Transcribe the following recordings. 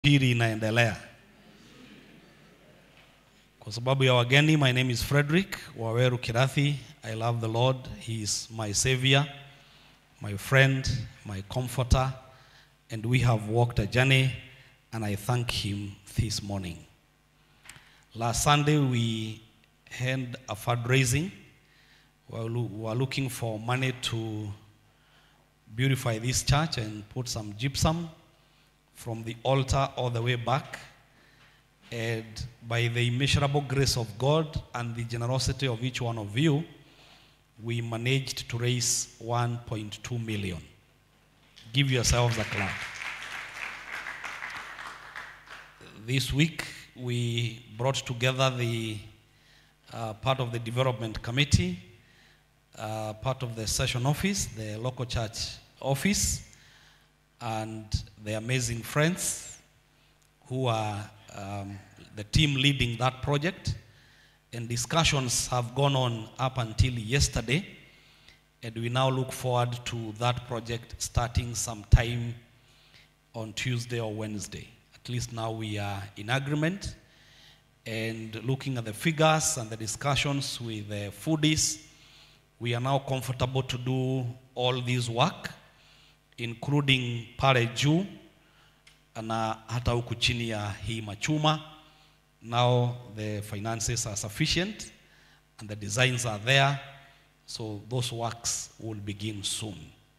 Pili inaendelea. Kwa sababu ya wageni, my name is Frederick Waweru Kirathi. I love the Lord. He is my savior, my friend, my comforter, and we have walked a journey, and I thank him this morning. Last Sunday we had a fundraising. We were looking for money to beautify this church and put some gypsum from the altar all the way back. And by the immeasurable grace of God and the generosity of each one of you, we managed to raise 1.2 million. Give yourselves a clap. This week, we brought together the part of the development committee, part of the session office, the local church office, and the amazing friends who are the team leading that project. And discussions have gone on up until yesterday, and we now look forward to that project starting sometime on Tuesday or Wednesday. At least now we are in agreement, and looking at the figures and the discussions with the foodies, we are now comfortable to do all this work, including pale juu na hata huku chini ya hii machuma. Now the finances are sufficient and the designs are there, so those works will begin soon.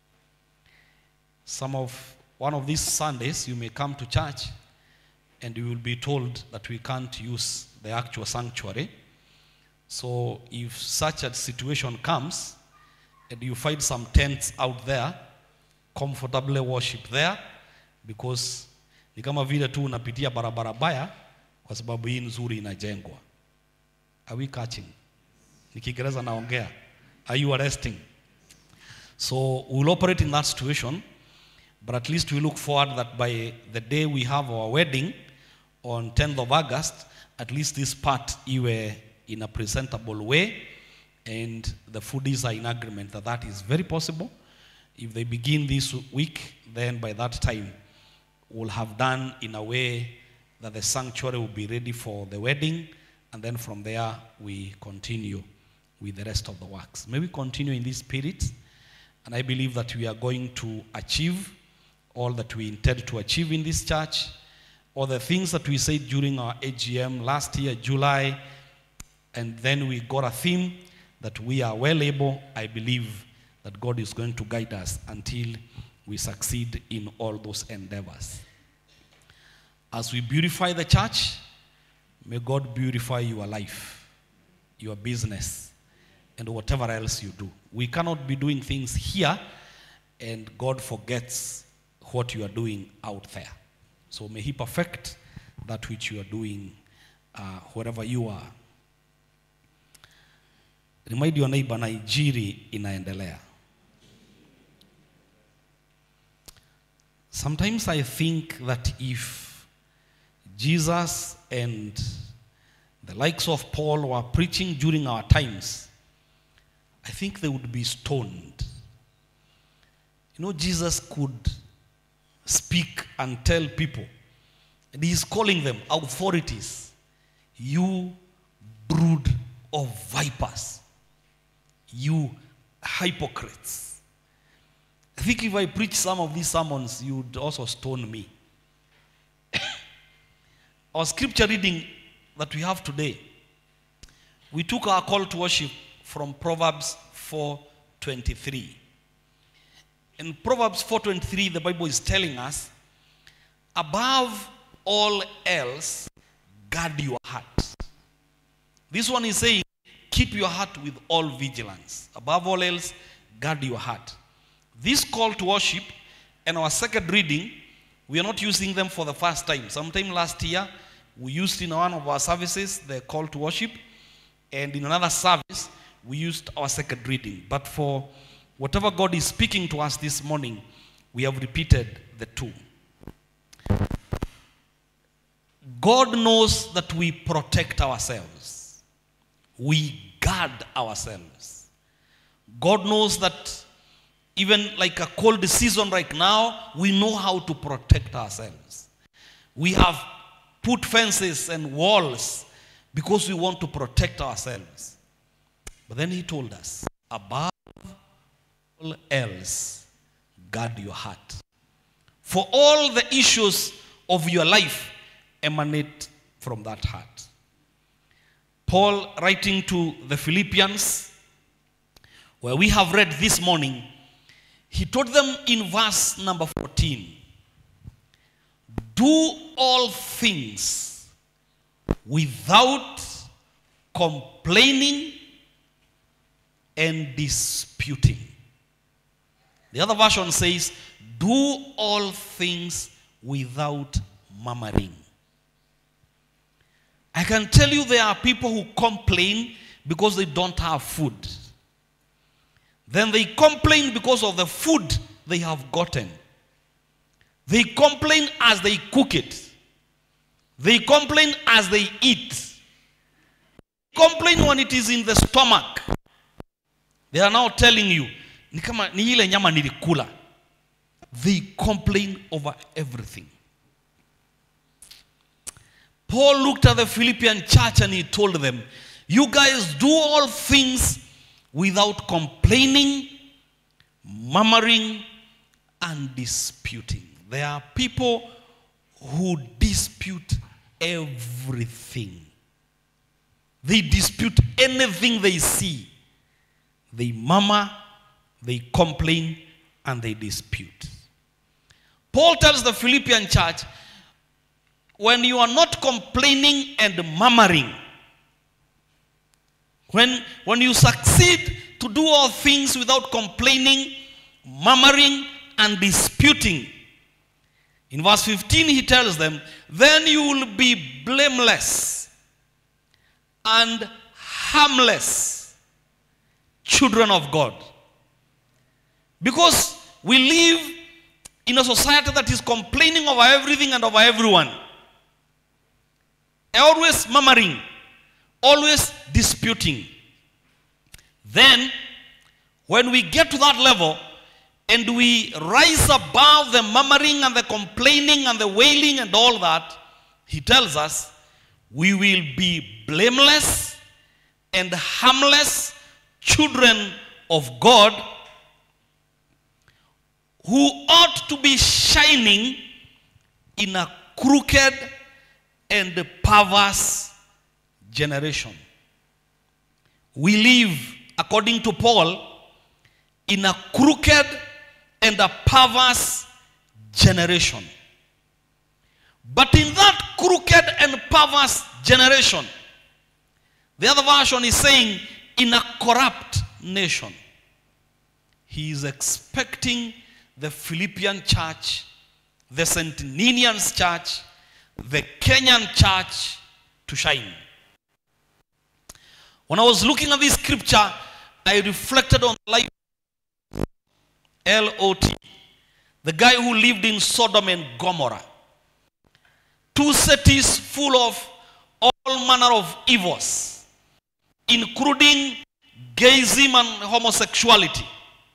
One of these Sundays you may come to church and you will be told that we can't use the actual sanctuary. So if such a situation comes and you find some tents out there, comfortably worship there, because ni kama vile tu unapitia barabara baya kwa sababu hii nzuri inajengwa. Are we catching? Ni Kiingereza naongea. Are you arresting? So we'll operate in that situation, but at least we look forward that by the day we have our wedding on 10th of August, at least this part iwe in a presentable way, and the foodies are in agreement that that is very possible. If they begin this week, then by that time we'll have done in a way that the sanctuary will be ready for the wedding, and then from there we continue with the rest of the works. May we continue in this spirit, and I believe that we are going to achieve all that we intend to achieve in this church, all the things that we said during our AGM last year, July, and then we got a theme that we are well able. I believe that God is going to guide us until we succeed in all those endeavors. As we beautify the church, may God beautify your life, your business, and whatever else you do. We cannot be doing things here and God forgets what you are doing out there. So may He perfect that which you are doing wherever you are. Remind your neighbor, Nigeria inaendelea. Sometimes I think that if Jesus and the likes of Paul were preaching during our times, I think they would be stoned. You know, Jesus could speak and tell people, and He is calling them authorities, you brood of vipers, you hypocrites. I think if I preach some of these sermons, you would also stone me. Our scripture reading that we have today, we took our call to worship from Proverbs 4:23. In Proverbs 4:23, the Bible is telling us, above all else, guard your heart. This one is saying, keep your heart with all vigilance. Above all else, guard your heart. This call to worship and our second reading, we are not using them for the first time. Sometime last year, we used in one of our services the call to worship, and in another service, we used our second reading. But for whatever God is speaking to us this morning, we have repeated the two. God knows that we protect ourselves. We guard ourselves. God knows that even like a cold season right now, we know how to protect ourselves. We have put fences and walls because we want to protect ourselves. But then he told us, above all else, guard your heart. For all the issues of your life emanate from that heart. Paul, writing to the Philippians, where we have read this morning, he told them in verse number 14, do all things without complaining and disputing. The other version says, do all things without murmuring. I can tell you there are people who complain because they don't have food. Then they complain because of the food they have gotten. They complain as they cook it. They complain as they eat. They complain when it is in the stomach. They are now telling you, ni kama ni ile nyama nilikula. They complain over everything. Paul looked at the Philippian church and he told them, you guys do all things without complaining, murmuring, and disputing. There are people who dispute everything. They dispute anything they see. They murmur, they complain, and they dispute. Paul tells the Philippian church, when you are not complaining and murmuring, when you succeed to do all things without complaining, murmuring, and disputing, in verse 15 he tells them, then you will be blameless and harmless children of God. Because we live in a society that is complaining over everything and over everyone. Always murmuring, always disputing. Then, when we get to that level and we rise above the murmuring and the complaining and the wailing and all that, he tells us we will be blameless and harmless children of God who ought to be shining in a crooked and perverse generation. We live, according to Paul, in a crooked and a perverse generation. But in that crooked and perverse generation, the other version is saying, in a corrupt nation. He is expecting the Philippian church, the St. Ninian's church, the Kenyan church to shine. When I was looking at this scripture, I reflected on the life of Lot, the guy who lived in Sodom and Gomorrah. Two cities full of all manner of evils, including gayism and homosexuality.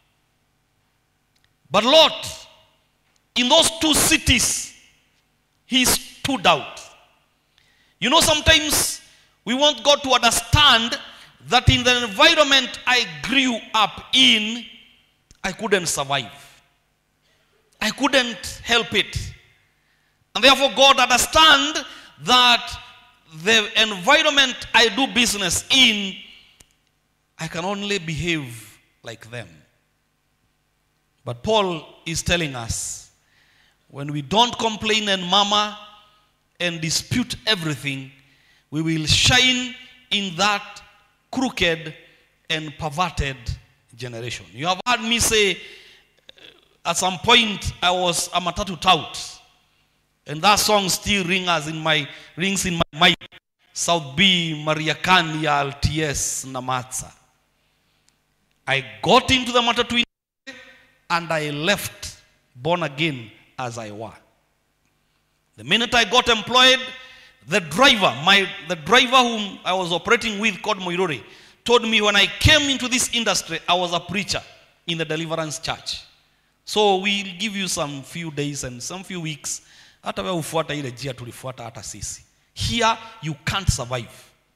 But Lot, in those two cities, he stood out. You know, sometimes we want God to understand that in the environment I grew up in, I couldn't survive. I couldn't help it. And therefore God understand that the environment I do business in, I can only behave like them. But Paul is telling us, when we don't complain and murmur and dispute everything, we will shine in that crooked and perverted generation. You have heard me say, at some point I was a matatu tout, and that song still rings in my mind. South B, Mariakani, LTS, Namatsa. I got into the matatu and I left born again as I were. The minute I got employed, the driver whom I was operating with, called Moirori, told me when I came into this industry, I was a preacher in the Deliverance Church. So we'll give you some few days and some few weeks Hata wewe ufuata ile njia tulifuata hata sisi. Here you can't survive.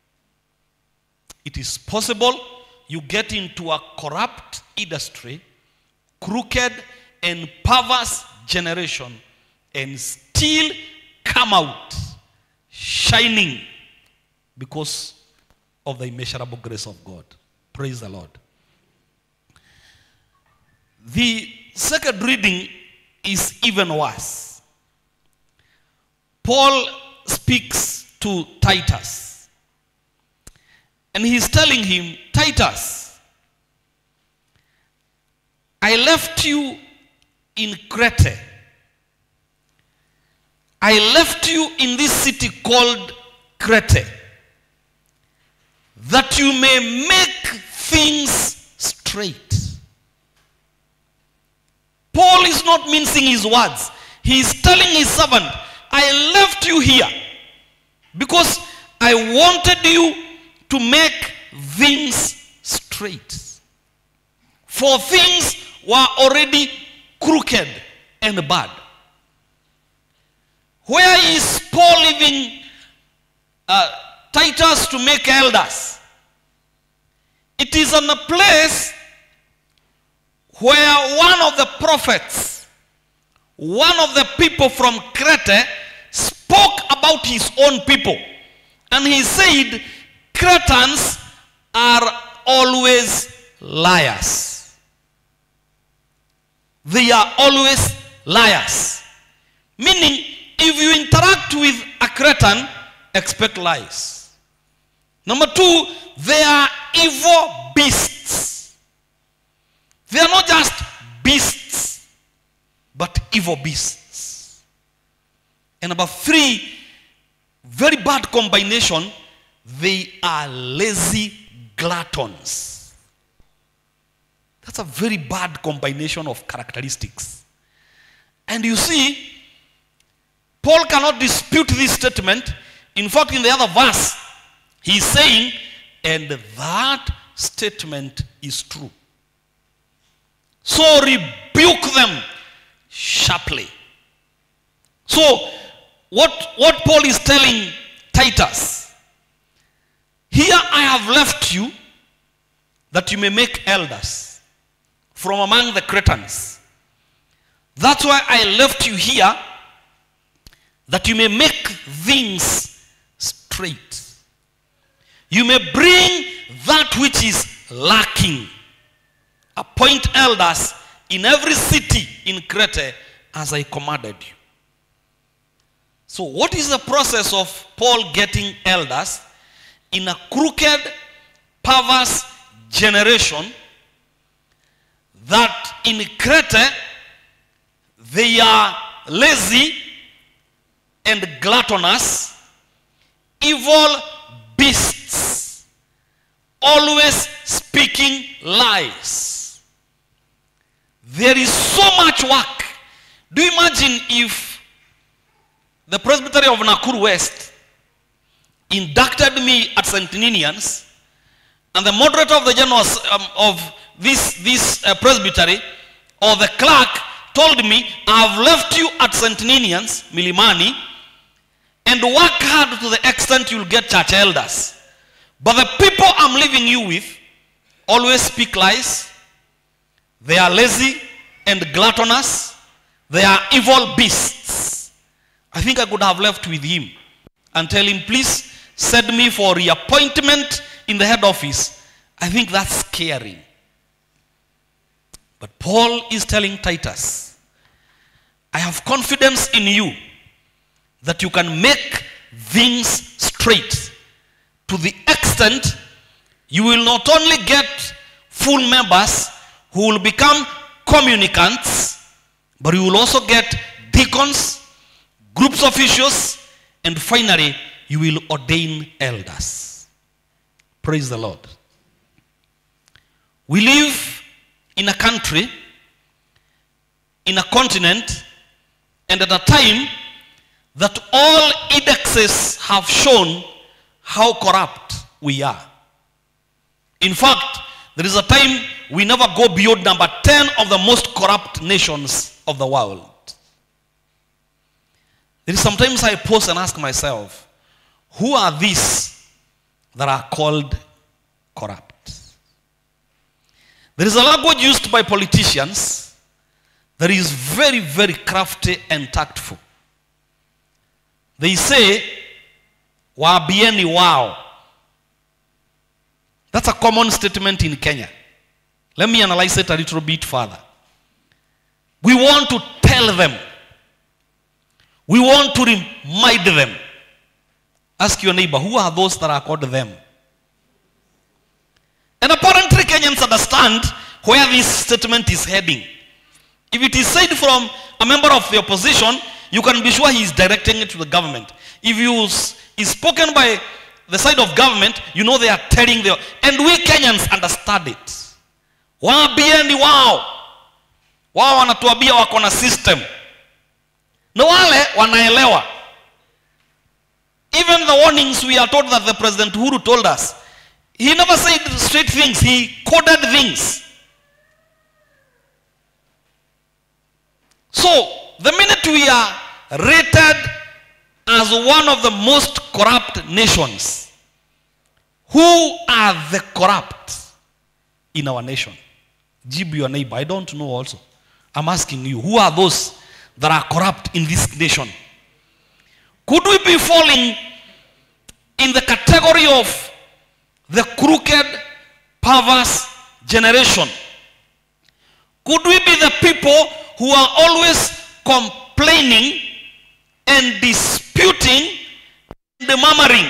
It is possible you get into a corrupt industry, crooked and perverse generation, and still come out shining because of the immeasurable grace of God. Praise the Lord. The second reading is even worse. Paul speaks to Titus, and he's telling him, Titus, I left you in Crete. I left you in this city called Crete, that you may make things straight. Paul is not mincing his words. He is telling his servant, I left you here because I wanted you to make things straight. For things were already crooked and bad. Where is Paul leaving Titus to make elders? It is in a place where one of the prophets, one of the people from Crete, spoke about his own people. And he said, Cretans are always liars. They are always liars. Meaning, if you interact with a Cretan, expect lies. Number two, they are evil beasts. They are not just beasts, but evil beasts. And number three, very bad combination, they are lazy gluttons. That's a very bad combination of characteristics. And you see, Paul cannot dispute this statement. In fact, in the other verse, he's saying, and that statement is true. So rebuke them sharply. So, what Paul is telling Titus, here I have left you that you may make elders from among the Cretans. That's why I left you here, that you may make things straight. You may bring that which is lacking. Appoint elders in every city in Crete as I commanded you. So what is the process of Paul getting elders in a crooked, perverse generation that in Crete they are lazy and gluttonous, evil beasts, always speaking lies. There is so much work. Do you imagine if the Presbytery of Nakuru West inducted me at St. Ninians, and the moderator of the general of this presbytery, or the clerk, told me, I have left you at St. Ninians, Milimani, and work hard to the extent you'll get church elders. But the people I'm leaving you with always speak lies. They are lazy and gluttonous. They are evil beasts. I think I could have left with him and tell him, please send me for reappointment in the head office. I think that's scary. But Paul is telling Titus, I have confidence in you that you can make things straight to the extent you will not only get full members who will become communicants, but you will also get deacons, groups of officials, and finally you will ordain elders. Praise the Lord. We live in a country, in a continent, and at a time that all indexes have shown how corrupt we are. In fact, there is a time we never go beyond number 10 of the most corrupt nations of the world. There is sometimes I pause and ask myself, who are these that are called corrupt? There is a language used by politicians that is very, very crafty and tactful. They say, waambieni wao. That's a common statement in Kenya. Let me analyze it a little bit further. We want to tell them. We want to remind them. Ask your neighbor, who are those that are called them? And apparently Kenyans understand where this statement is heading. If it is said from a member of the opposition, you can be sure he is directing it to the government. If it is spoken by the side of government, you know they are telling them. And we Kenyans understand it. Waambieni wao. Wao wanatuambia wako na system. Na wale wanaelewa. Even the warnings we are told that the President Uhuru told us, he never said straight things, he coded things. So, the minute we are rated as one of the most corrupt nations, who are the corrupt in our nation? Jibu your neighbor, I don't know also. I'm asking you, who are those that are corrupt in this nation? Could we be falling in the category of the crooked, perverse generation? Could we be the people who are always complaining and disputing and murmuring?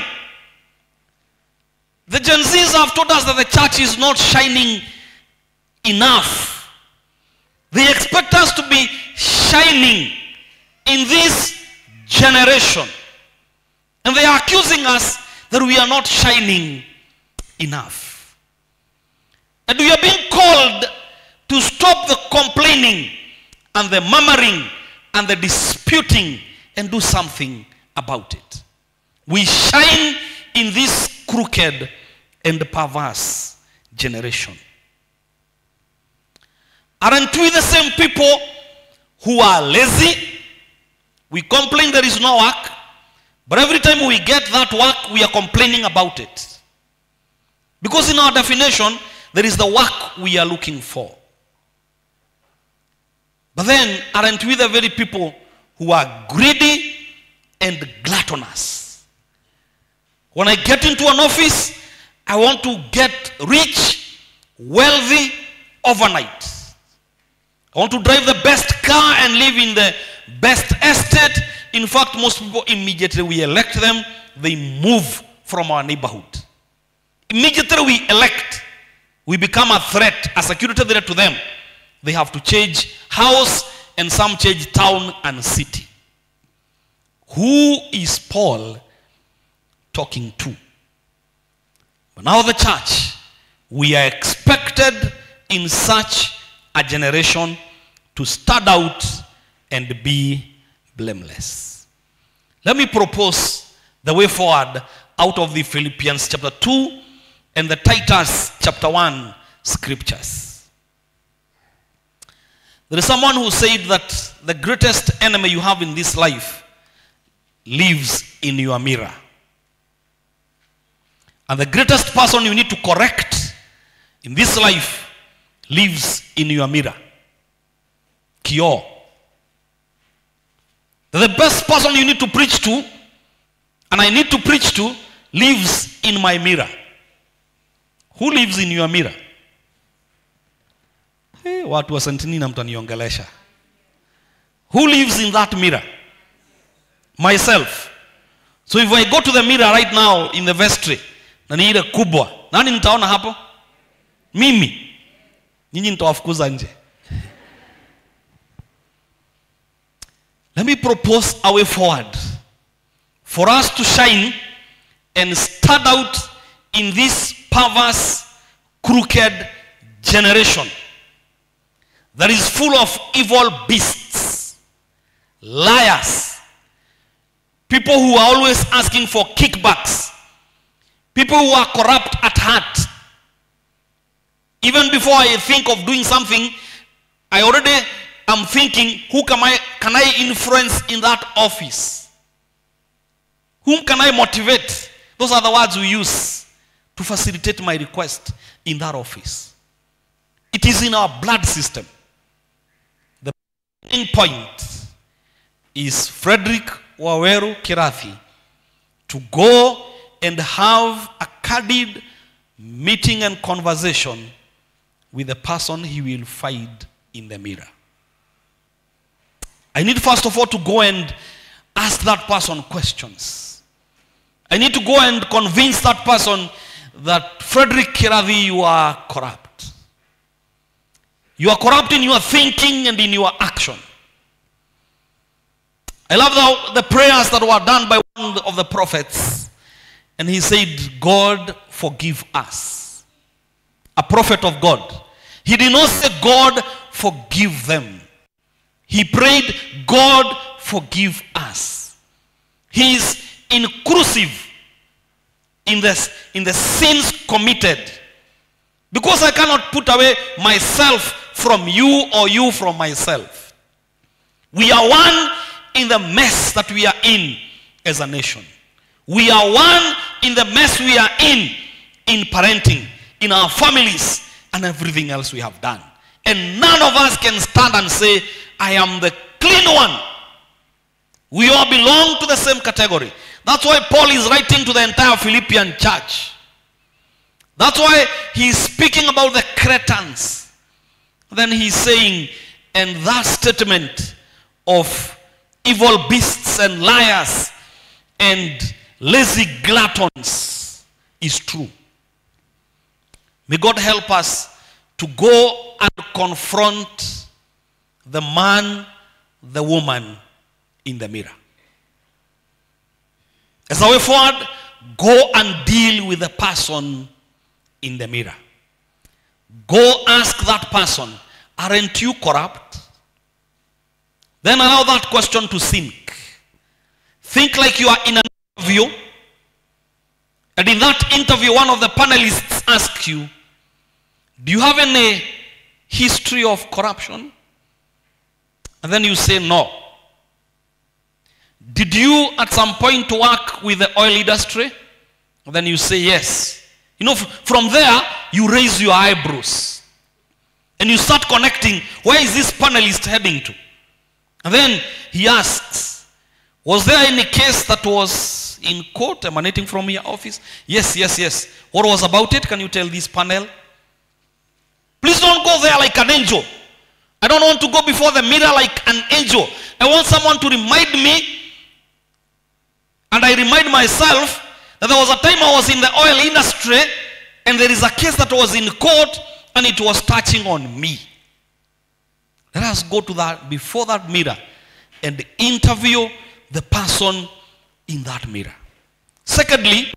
The Gen Zs have told us that the church is not shining enough. They expect us to be shining in this generation. And they are accusing us that we are not shining enough. And we are being called to stop the complaining and the murmuring and the disputing and do something about it. We shine in this crooked and perverse generation. Aren't we the same people who are lazy? We complain there is no work, but every time we get that work, we are complaining about it. Because in our definition, there is the work we are looking for. But then, aren't we the very people who are greedy and gluttonous? When I get into an office, I want to get rich, wealthy, overnight. I want to drive the best car and live in the best estate. In fact, most people, immediately we elect them, they move from our neighborhood. Immediately we elect, we become a threat, a security threat to them. They have to change house, and some change town and city. Who is Paul talking to? But now the church, we are expected in such a generation to stand out and be blameless. Let me propose the way forward out of the Philippians chapter 2 and the Titus chapter 1 scriptures. There is someone who said that the greatest enemy you have in this life lives in your mirror. And the greatest person you need to correct in this life lives in your mirror. Kioo. The best person you need to preach to, and I need to preach to, lives in my mirror. Who lives in your mirror? Hey, watu wa Santinina mtaniongelesha. Who lives in that mirror? Myself. So if I go to the mirror right now in the vestry, na ni ile kubwa, nani nitaona hapo? Mimi. Nyinyi nitawafukuza nje. Let me propose a way forward for us to shine and stand out in this perverse, crooked generation that is full of evil beasts, liars, people who are always asking for kickbacks, people who are corrupt at heart. Even before I think of doing something, I already am thinking, who can I influence in that office? Whom can I motivate? Those are the words we use to facilitate my request in that office. It is in our blood system. The main point is Frederick Waweru Kirathi to go and have a candid meeting and conversation with the person he will find in the mirror. I need first of all to go and ask that person questions. I need to go and convince that person that Frederick Kirathi, you are corrupt. You are corrupt in your thinking and in your action. I love the prayers that were done by one of the prophets. And he said, God, forgive us. A prophet of God. He did not say, God, forgive them. He prayed, God, forgive us. He is inclusive in the sins committed. Because I cannot put away myself from you or you from myself. We are one in the mess that we are in as a nation. We are one in the mess we are in parenting, in our families, and everything else we have done. And none of us can stand and say, I am the clean one. We all belong to the same category. That's why Paul is writing to the entire Philippian church. That's why he's speaking about the Cretans. Then he's saying, and that statement of evil beasts and liars and lazy gluttons is true. May God help us to go and confront the man, the woman in the mirror. As a way forward, go and deal with the person in the mirror. Go ask that person, aren't you corrupt? Then allow that question to sink. Think like you are in an interview. And in that interview, one of the panelists asks you, do you have any history of corruption? And then you say no. Did you at some point work with the oil industry? And then you say yes. You know, from there, you raise your eyebrows. And you start connecting, where is this panelist heading to? And then he asks, was there any case that was in court emanating from your office? Yes, yes, yes. What was about it? Can you tell this panel? Please don't go there like an angel. I don't want to go before the mirror like an angel. I want someone to remind me, and I remind myself that there was a time I was in the oil industry and there is a case that was in court and it was touching on me. Let us go to that before that mirror and interview the person in that mirror. Secondly,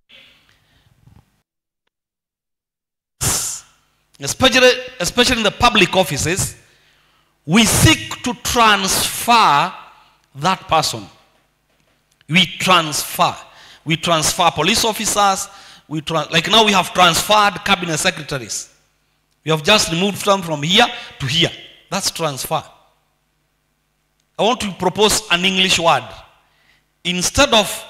especially in the public offices, we seek to transfer that person. We transfer police officers. Like now we have transferred cabinet secretaries. We have just removed them from here to here. That's transfer. I want to propose an English word. Instead of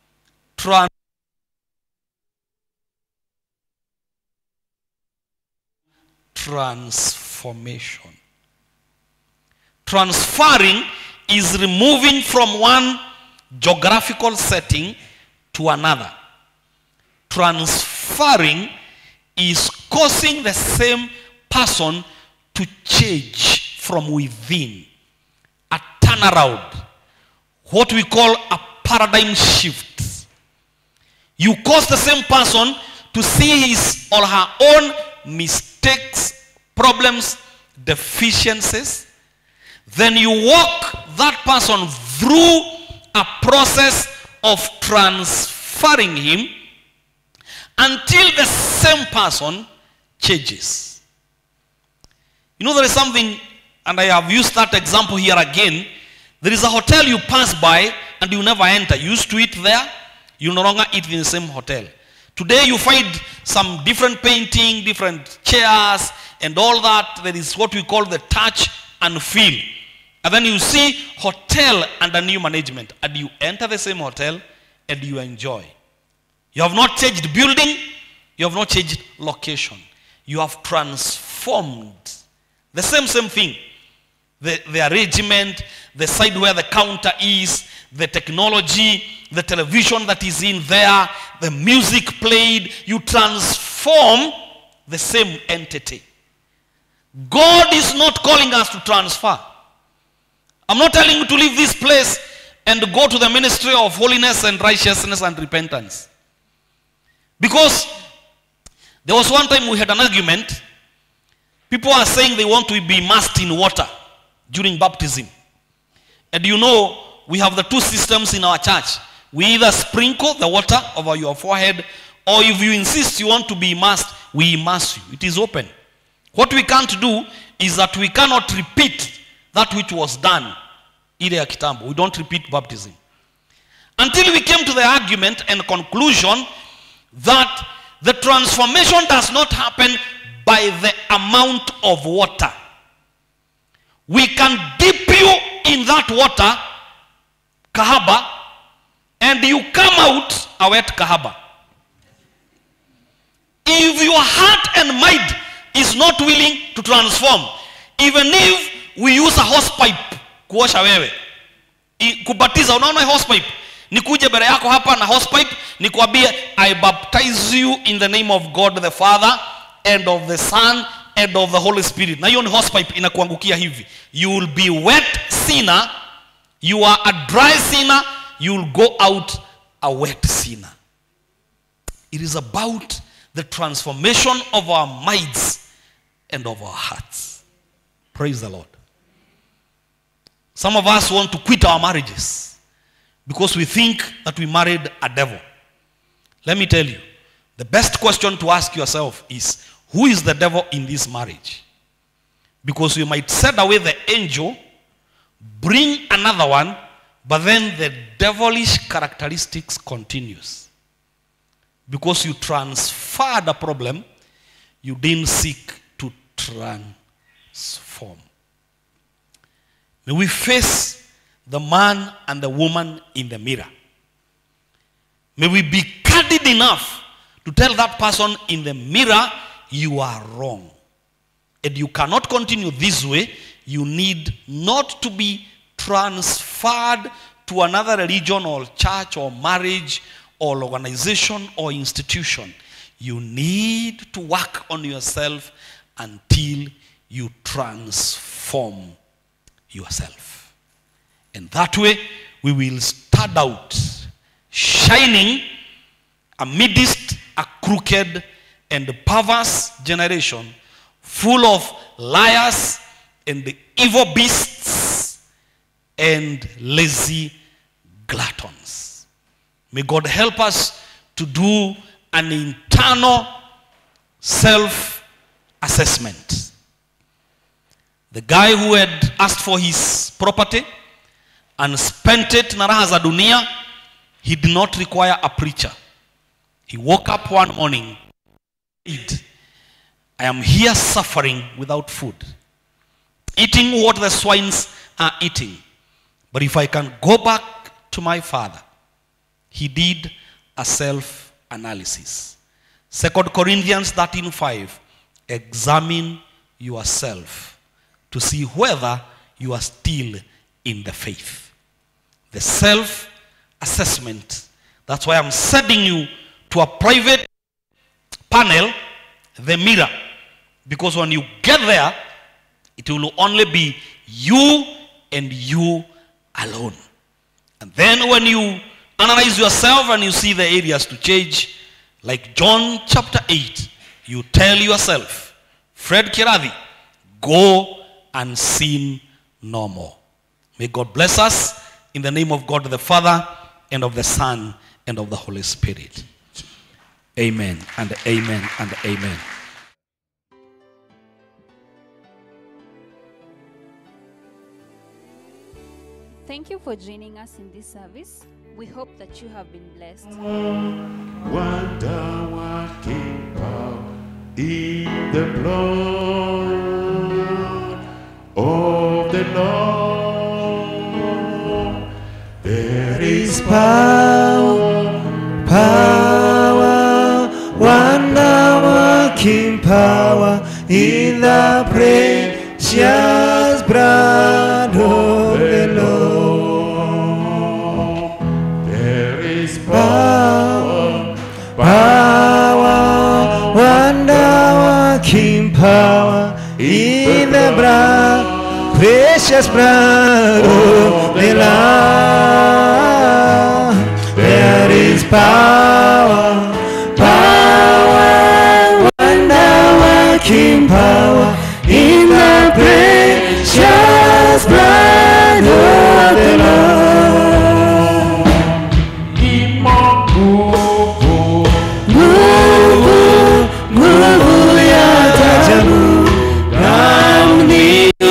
transformation. Transferring is removing from one geographical setting to another. Transferring is causing the same person to change from within. A turnaround. What we call a paradigm shift. You cause the same person to see his or her own mistakes, problems, deficiencies. Then you walk that person through a process of transferring him until the same person changes. You know, there is something, and I have used that example here again. There is a hotel you pass by and you never enter. You used to eat there, you no longer eat in the same hotel. Today you find some different painting, different chairs, and all that. There is what we call the touch and feel. And then you see hotel under new management, and you enter the same hotel and you enjoy. You have not changed building, you have not changed location. You have transformed the same thing. The arrangement, the side where the counter is, the technology, the television that is in there, the music played. You transform the same entity. God is not calling us to transfer. I'm not telling you to leave this place and go to the ministry of holiness and righteousness and repentance. Because there was one time we had an argument. People are saying they want to be immersed in water during baptism. And you know, we have the two systems in our church. We either sprinkle the water over your forehead, or if you insist you want to be immersed, we immerse you. It is open. What we can't do is that we cannot repeat that which was done ile ya kitambo. We don't repeat baptism. Until we came to the argument and conclusion that the transformation does not happen by the amount of water. We can dip you in that water, kahaba, and you come out a wet kahaba. If your heart and mind is not willing to transform, even if we use a hose pipe kuosha wewe, kubatiza, unaona hose pipe, nikuje mbele yako hapa na hose pipe nikwambie I baptize you in the name of God the Father and of the Son and of the Holy Spirit. Na hiyo ni hose pipe inakuangukia hivi. You will be wet sinner, you are a dry sinner, you will go out a wet sinner. It is about the transformation of our minds and of our hearts. Praise the Lord. Some of us want to quit our marriages because we think that we married a devil. Let me tell you, the best question to ask yourself is, who is the devil in this marriage? Because you might set away the angel, bring another one, but then the devilish characteristics continues. Because you transferred a problem, you didn't seek to transform. May we face the man and the woman in the mirror. May we be candid enough to tell that person in the mirror, you are wrong. And you cannot continue this way. You need not to be transferred to another religion or church or marriage or organization or institution. You need to work on yourself until you transform yourself. And that way, we will start out shining amidst a crooked and perverse generation full of liars and evil beasts and lazy gluttons. May God help us to do an internal self-assessment. The guy who had asked for his property and spent it na raha za dunia, he did not require a preacher. He woke up one morning, I am here suffering without food, eating what the swines are eating. But if I can go back to my father, he did a self-analysis. 2 Corinthians 13:5, examine yourself to see whether you are still in the faith. The self-assessment. That's why I'm sending you to a private panel, the mirror. Because when you get there, it will only be you and you alone. And then when you analyze yourself and you see the areas to change, like John chapter 8, you tell yourself, Fred Kiravi, go and sin no more. May God bless us in the name of God the Father and of the Son and of the Holy Spirit. Amen and amen and amen. Thank you for joining us in this service. We hope that you have been blessed. Wonder working power in the blood of the Lord. There is power power in the precious blood of the Lord. There is Power, power, wonder-working power in the blood, precious blood of the Lamb. There is power, power, wonder-working power in the precious blood of the Lamb. Nguvu ya ajabu ndani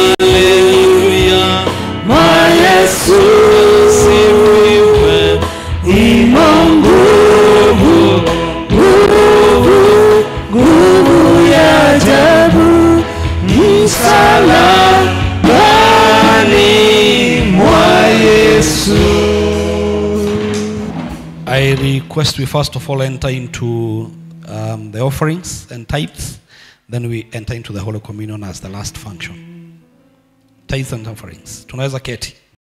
mwa Yesu, imo nguvu, nguvu ya ajabu msalabani mwa Yesu. I request we first of all enter into the offerings and tithes, then we enter into the Holy Communion as the last function. Tithes and offerings. Tunaweza keti.